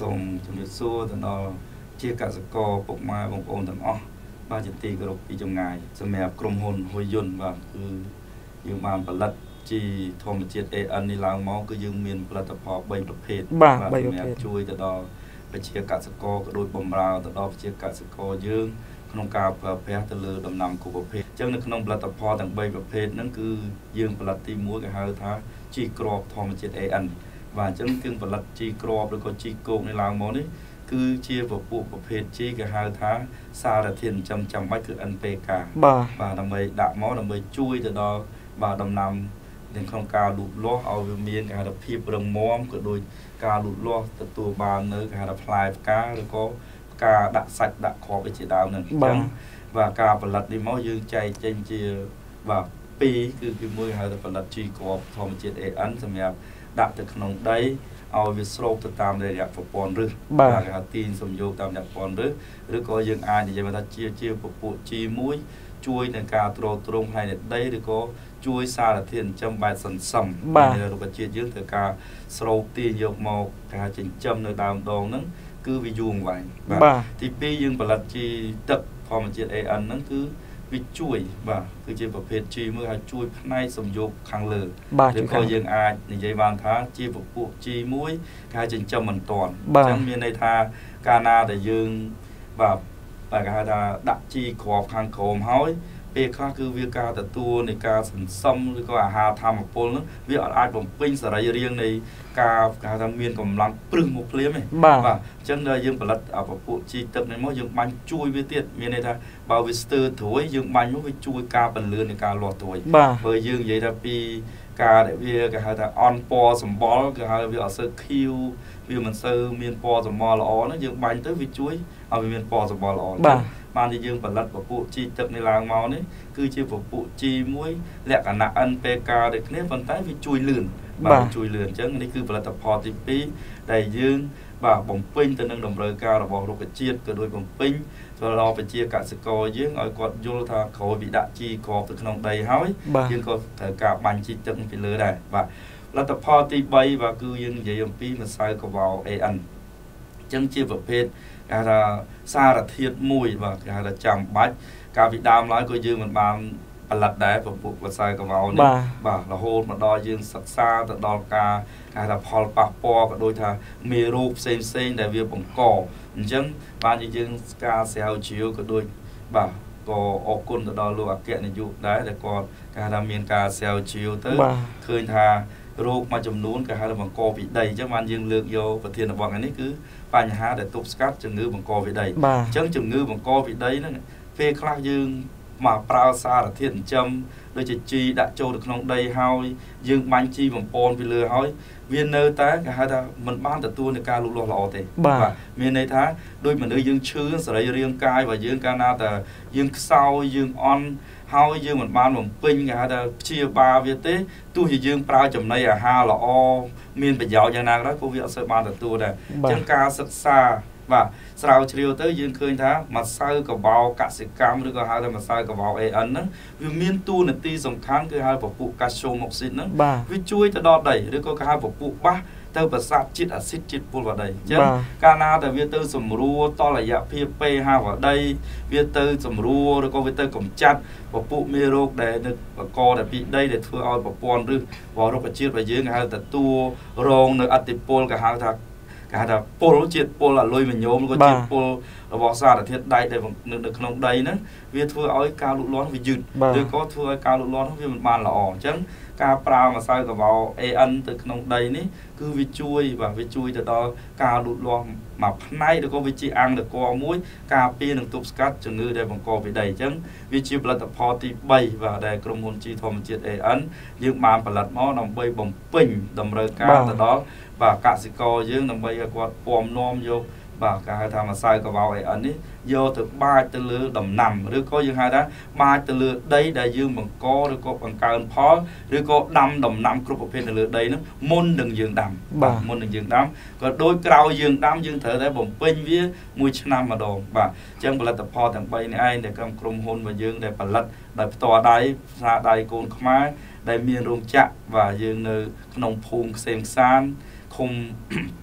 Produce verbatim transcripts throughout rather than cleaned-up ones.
សូមជំរាបសួរទៅដល់ជាកសិករពុកម៉ែបងប្អូនទាំងអស់បាទជាទីគោរពពីចម្ងាយសម្រាប់ក្រុមហ៊ុនហ៊ុយយន្តបាទគឺយើងបានផលិតជីធម្មជាតិ เอ เอ็น នេះឡើងមកគឺយើងមានផលិតផលបីប្រភេទបាទសម្រាប់ជួយទៅដល់ប្រជាកសិករក៏ដូចបំរើទៅដល់ប្រជាកសិករយើងក្នុងការប្រើប្រាស់ទៅលើដំណាំគ្រប់ប្រភេទអញ្ចឹងនៅក្នុងផលិតផលទាំងបីប្រភេទហ្នឹងគឺយើងផលិតទីមួយគេហៅថាជីគ្រាប់ធម្មជាតិ เอ เอ็น បាទអញ្ចឹងគឺផលិតជីគ្រាប់ឬក៏ជីគោកនេះឡើងមកនេះគឺជាពពួកប្រភេទជីគេហៅថាសារធាតុចិញ្ចឹមចាំបាច់គឺ เอ็น พี เคបាទបាទដើម្បីដាក់មកដើម្បីជួយទៅដល់បាទដំណាំទាំងក្នុងការលូតលាស់ឲ្យវាមានគេហៅថាភាពរឹងមាំក៏ដូចការលូតលាស់ទទួលបាននៅគេហៅថាផ្លែផ្កាឬក៏ការដាក់សាច់ដាក់គ្រាប់ជាដើមហ្នឹងអញ្ចឹងបាទការផលិតនេះមកយើងចែកចេញជាបាទពីរគឺគឺមួយហៅថាផលិតជីគ្រាប់ធម្មជាតិ เอ เอ็น សម្រាប់ដាក់ទៅក្នុងដីឲ្យវាស្រូបទៅតាមរយៈប្រព័ន្ធរឹសបាទគេហៅទាញសំយោគតាមរយៈប្រព័ន្ធរឹសឬក៏យើងអាចនិយាយថាជាជាពពួកជីមួយជួយในការទ្រទ្រង់ផ្នែកដីឬក៏ជួយសារធាតុចិញ្ចឹមបែបសន្សំនៅរុក្ខជាតិយើងធ្វើការស្រូបទាញយកមកការចិញ្ចឹមនៅដើមដងហ្នឹងគឺវាយូរអង្វែងបាទទីពីរយើងផលិតជីទឹកធម្មជាតិ เอ เอ็น ហ្នឹងគឺវាជួយបាទគឺជាប្រភេទជីមួយឲ្យជួយផ្នែកសំយោគខាងលើឬក៏យើងអាចនិយាយបានថាជាពពួកជីមួយគេចិញ្ចឹមមិនតាន់អញ្ចឹងមានន័យថាកាលណាដែលយើងបាទបាទគេហៅថាដាក់ជីគ្រាប់ខាងក្រោមហើយពេលខ្លះគឺវាការទទួលនៃការសន្សំឬក៏អាហារធម្មពលហ្នឹងវាអាចបំពេញសរីរាង្គនៃការគេហៅថាមានកម្លាំងព្រឹសមកភ្លាមទេបាទអញ្ចឹងដល់យើងផលិតពពួកជីទឹកនេះមកយើងបាញ់ជួយវាទៀតមានន័យថាបើវាស្ទើរត្រួយយើងបាញ់មកវាជួយការបន្លឿននៃការលាស់ត្រួយបើយើងនិយាយថាពីការដែលវាគេហៅថាអន់ពណ៌សម្បល់គេហៅវាអត់សូវខៀវវាមិនសូវមានពណ៌សម្បល់ល្អហ្នឹងយើងបាញ់ទៅវាជួយឲ្យវាមានពណ៌សម្បល់ល្អបានតែយើងផលិតពពួកជីទឹកនេះឡើងមកនេះគឺជាពពួកជីមួយលក្ខណៈ เอ็น พี เค ដូចគ្នាប៉ុន្តែវាជួយលឿនបាទជួយលឿនអញ្ចឹងនេះគឺផលិតផលទីពីរដែលយើងបាទបំពេញទៅនឹងតម្រូវការរបស់រុក្ខជាតិក៏ដូចបំពេញទៅដល់ប្រជាកសិករយើងឲ្យគាត់យល់ថាក្រោយពីដាក់ជីគ្រាប់ទៅក្នុងដីហើយយើងក៏ត្រូវការបាញ់ជីទឹកពីលើដែរបាទផលិតផលទីបីបាទគឺយើងនិយាយអំពីម្សៅកវ៉ាល់ เอ เอ็น អញ្ចឹងជាប្រភេទគេថាសារធាតុមួយបាទគេហៅថាចាំបាច់កាលពីដើមឡើយក៏យើងមិនបានផលិតដែរពពួកម្សៅកវ៉ាល់នេះបាទរហូតមកដល់យើងសិក្សាទៅដល់ការគេថាផលប៉ះពាល់ក៏ដូចថាមេរោគផ្សេងផ្សេងដែលវាបង្កអញ្ចឹងបានយើងការស្រាវជ្រាវក៏ដូចបាទក៏អរគុណទៅដល់លោកអគ្គនាយកដែរដែលគាត់គេថាមានការស្រាវជ្រាវទៅឃើញថារោគមួយចំនួនគេហៅថាបង្កពីដីអញ្ចឹងបានយើងលើកយកប្រធានបទនេះគឺបញ្ហាដែលទប់ស្កាត់ជំងឺបង្កពីដីអញ្ចឹងជំងឺបង្កពីដីហ្នឹងពេលខ្លះយើងមកប្រើសារធាតុចិញ្ចឹមដូចជាជីដាក់ចូលទៅក្នុងដីហើយយើងបាញ់ជីបំពន់ពីលើហើយវានៅតែគេហៅថាមិនបានទទួលនឹងការលូតលាស់ល្អទេបាទមានន័យថាដូចមនុស្សយើងឈឺសរីរាង្គកាយរបស់យើងកាលណាតែយើងខ្សោយយើងអន់ហើយយើងមិនបានបំពេញគេហៅថាព្យាបាលវាទេទោះជាយើងប្រើចំណីអាហារល្អមានប្រយោជន៍យ៉ាងណាក៏ដោយក៏វាអត់សូវបានទទួលដែរអញ្ចឹងការសិក្សាបាទស្រាវជ្រាវទៅយើងឃើញថាម្សៅកបោកសិកម្មឬក៏ហៅថាម្សៅកបោ เอ เอ็น ហ្នឹងវាមានតួនាទីសំខាន់គឺហៅពពួកកាល់ស្យូមអុកស៊ីតហ្នឹងវាជួយទៅដល់ដីឬក៏គេហៅពពួកបាសទៅប្រសាទជាតិអាស៊ីតជាតិពុលvàoដីអញ្ចឹងកាលណាដែលវាទៅសម្រួលតលរយៈភាព pH vàoដីវាទៅសម្រួលឬក៏វាទៅកម្ចាត់ពពួកមេរោគដែលនៅបកតែពីដីដែលធ្វើឲ្យប្រព័ន្ធឬរបស់រុក្ខជាតិរបស់យើងគេហៅទទួលរងនៅអតិពលគេហៅថាគេហៅថាពុលជាតិពុលអាលុយមញោមក៏ជាតិពុលរបស់សារធាតុដែកដែលនៅក្នុងដីហ្នឹងវាធ្វើឲ្យការលូតលាស់វាយឺតឬក៏ធ្វើឲ្យការលូតលាស់វាមិនបានល្អអញ្ចឹងការប្រើម្សៅកវ៉ាល់ เอ เอ็น ទៅក្នុងដីនេះគឺវាជួយបាទវាជួយទៅដល់ការលូតលាស់មួយផ្នែកឬក៏វាជាអង្គតកមួយការពារនឹងទប់ស្កាត់ជំងឺដែលបង្កពីដីអញ្ចឹងវាជាផលិតផលទីបីបាទដែលក្រុមហ៊ុនជីធម្មជាតិ เอ เอ็น យើងបានផលិតមកដើម្បីបំពេញតម្រូវការទៅដល់បាទកសិករយើងដើម្បីឲ្យគាត់ពំនាំយកបាទគេហៅថាម្សៅកវ៉ាល់ เอ เอ็น នេះយកទៅបាចទៅលើដំណាំឬក៏យើងហៅថាបាចទៅលើដីដែលយើងបង្កឬក៏បង្កើនផលឬក៏ដាំដំណាំគ្រប់ប្រភេទនៅលើដីហ្នឹងមុននឹងយើងដាំបាទមុននឹងយើងដាំក៏ដូចក្រោយយើងដាំយើងត្រូវតែបំពេញវាមួយឆ្នាំម្ដងបាទអញ្ចឹងផលិតផលទាំងបីនេះឯងដែលក្រុមហ៊ុនរបស់យើងដែលផលិតដោយផ្ទាល់ដៃស្នាដៃកូនខ្មែរដែលមានរោងចក្របាទយើងនៅក្នុងភូមិខ្សែមខ្សានឃុំ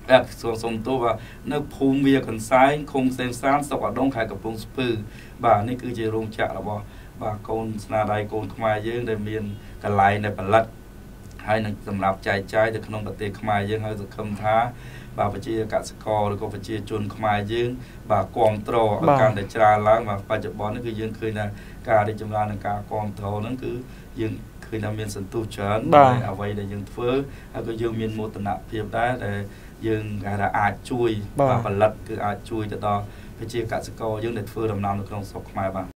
ส่วนส่วนตัวว่านึกภูมิเวียกันซ้ายคงเซนซานสวัสดงขายกับปรุงสปือบ่านี่คือจะโรงจักรหรอบ่บ่าโกนสนาไดโกนขมายเยอะได้เมียนกระไลในปลัดให้นึกสำหรับใจใจแต่ขนมปฏิขมายเยอะให้จะคำท้าบ่าปัจจัยกสิกรหรือก็ปัจจัยจุนขมายเยอะบ่ากองโตรการได้จราล้างบ่าปัจจุบันนั่นคือยังคือนะการได้จำลองในการกองโตนั่นคือยังคือนามีสันตุเฉินเอาไว้ได้ยังเฟ้อแล้วก็ยังมีโมตนะเพียบได้แต่ยังการอาจช่วยบ่าผลัดคืออาจช่วยจะต่อไปเชี่ยกสิกรยังได้เฟ้อดำน้ำในกรงศพขมายบ่า